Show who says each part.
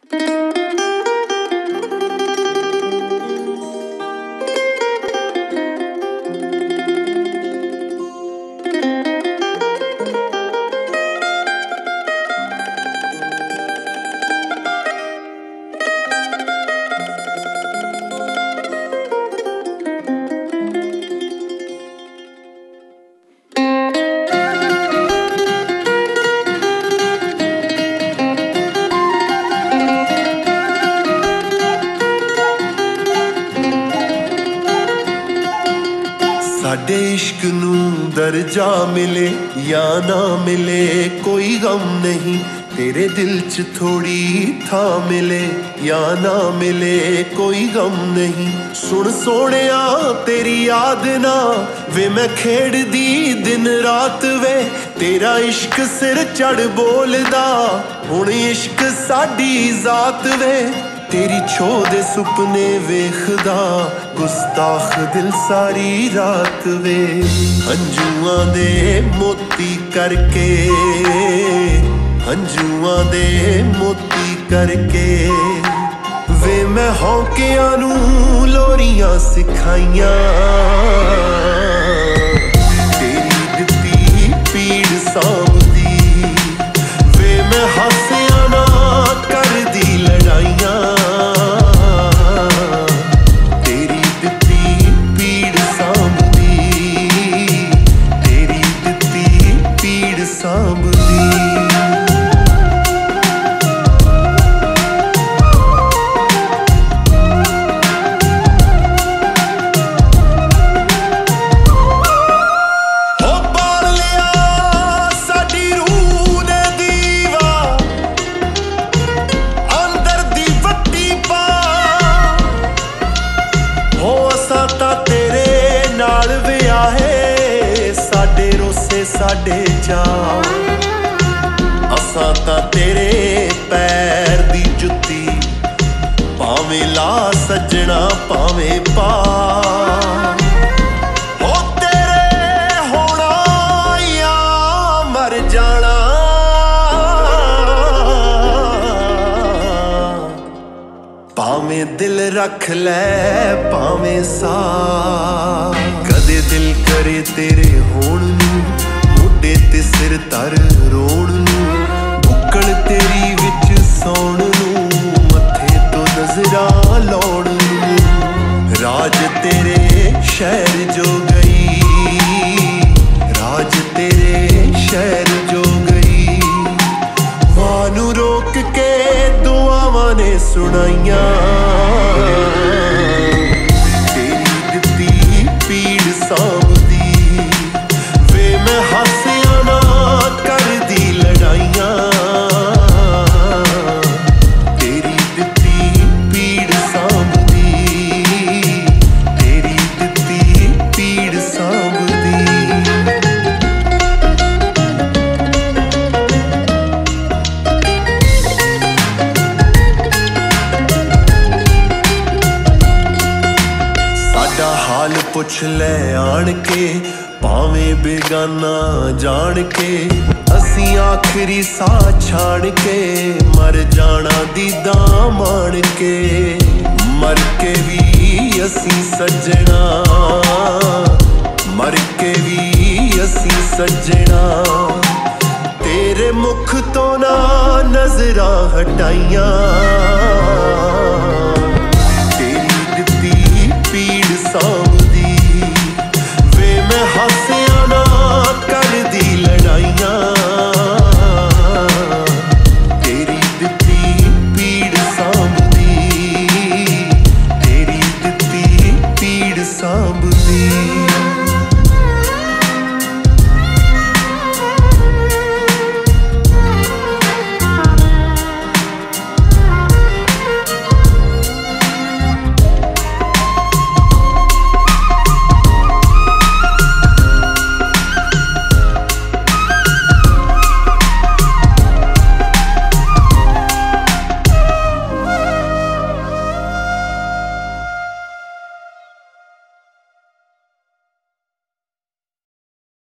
Speaker 1: साडे इश्क नूं दर्जा मिले या ना मिले कोई गम नहीं, तेरे दिल च थोड़ी था मिले या ना मिले कोई गम नहीं। सुन सोहणिया तेरी याद ना वे मैं खेड़दी दिन रात वे, तेरा इश्क सिर चढ़ बोलदा हुण इश्क साडी जात वे। तेरी छो दे सुपने वेखदा गुस्ताख दिल सारी रात वे, हंजुआं दे मोती करके हंजुआं दे मोती करके वे मैं हौकियां नूं लोरियां सिखाइयां। तेरी दित्ती पीड़ सांभदी वे मैं हासियां ना करदी लड़ाइयां। साडे चा असां तां तेरे पैर दी जुत्ती भावें ला सजना भावें पा, हो तेरे होना या मर जाना। भावें दिल रख ले भावें सा, कदे दिल करे तेरे होण नूं ते सिर तर रोण नूं, बुक्कल तेरी विच सौण नूं, मत्थे तो नजरां लाउण नूं। राज तेरे शहर जो गई, राज तेरे शहर जो गई, वानू रोक के दुआवां ने सुनाइयां। तेरी दित्ती पीड़ सांभदी वे मैं हासियां करदी लड़ाइयां। तेरी दित्ती पीड़ सांभदी तेरी दित्ती पीड़ सांभदी। साडा हाल पुछ ले आण के भावें बेगाना जान के, असी आखिरी सा छाण के मर जाना दीदां मान के। मर के भी असी सजना मर के भी असी सजना, तेरे मुख तो ना नजरां हटाइयां।